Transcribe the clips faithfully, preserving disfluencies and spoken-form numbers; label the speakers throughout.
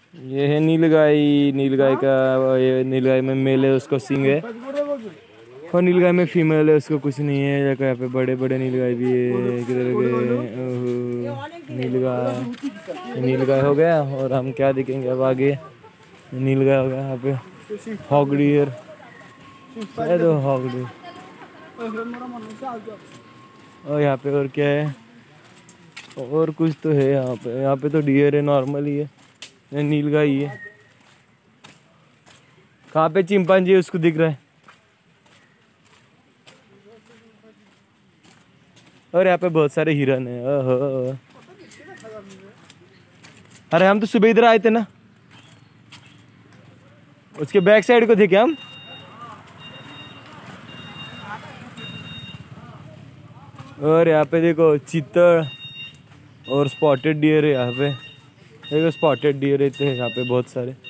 Speaker 1: ये है नीलगाय। नीलगाय का ये नीलगाय में मेल है, उसको सिंग है, और नीलगाय में फीमेल है, उसको कुछ नहीं है। देखो यहाँ पे बड़े बड़े नीलगाय भी है। किधर गए नीलगाय? नीलगाय हो गया। और हम क्या देखेंगे अब आगे? नीलगाय हो गया। यहाँ पे हॉग डियर है, तो हॉग डियर। और यहाँ पे और क्या है? और कुछ तो है यहाँ पे। यहाँ पे तो डियर है, नॉर्मल ही है, नीलगाय ही है। कहाँ पे चिंपांजी उसको दिख रहा है? और यहाँ पे बहुत सारे हिरन है। ओहो, अरे हम तो सुबह इधर आए थे ना, उसके बैक साइड को थे क्या हम? और यहाँ पे देखो चीतल और स्पॉटेड डियर है। यहाँ पे देखो स्पॉटेड डियर रहते हैं यहाँ पे बहुत सारे।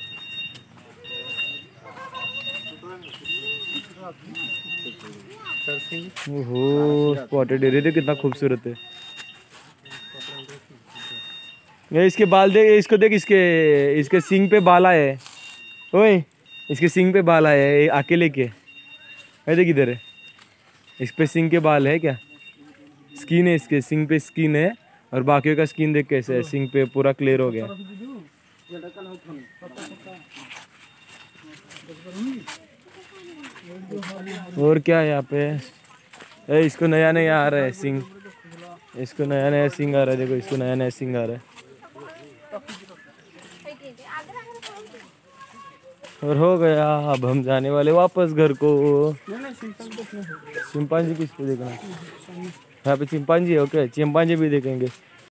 Speaker 1: ओहो, स्पॉटेड डियर देखो कितना खूबसूरत है। ये इसके बाल देख, इसको देख, इसके इसके सींग पे बाल आए हैं। ओए, इसके सींग पे बाल आए हैं अकेले के। ये देख इधर है, इस पे सींग के बाल है क्या? स्किन है इसके, सींग पे स्किन है, और बाकियों का स्किन देख कैसे है, सींग पे पूरा क्लियर हो गया। और क्या है यहाँ पे? ए, इसको नया नया आ रहा है सिंग, इसको नया नया सिंग आ रहा है। देखो इसको नया नया सिंग आ रहा है। और हो गया, अब हम जाने वाले वापस घर को। चिंपांजी किसको देखना? यहाँ पे चिंपांजी है। ओके, चिंपांजी भी देखेंगे।